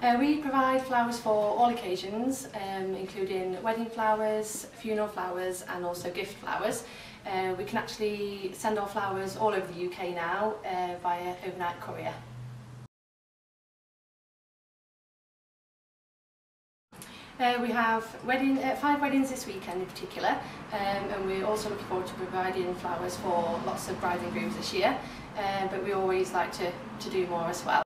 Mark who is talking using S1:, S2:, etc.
S1: We provide flowers for all occasions, including wedding flowers, funeral flowers and also gift flowers. We can actually send our flowers all over the UK now via overnight courier. We have 5 weddings this weekend in particular, and we're also looking forward to providing flowers for lots of brides and grooms this year, but we always like to do more as well.